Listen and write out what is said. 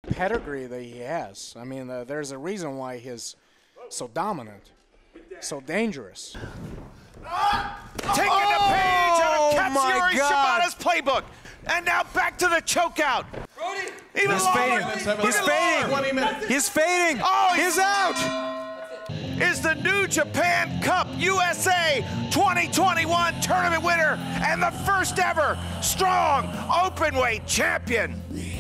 pedigree that he has. I mean, there's a reason why he's so dominant, so dangerous. Taking the page out of Katsuyori Shibata's playbook. And now back to the chokeout. He's fading. He's fading. He's fading. Oh, he's out. Is the New Japan Cup USA 2021 tournament winner and the first ever strong openweight champion.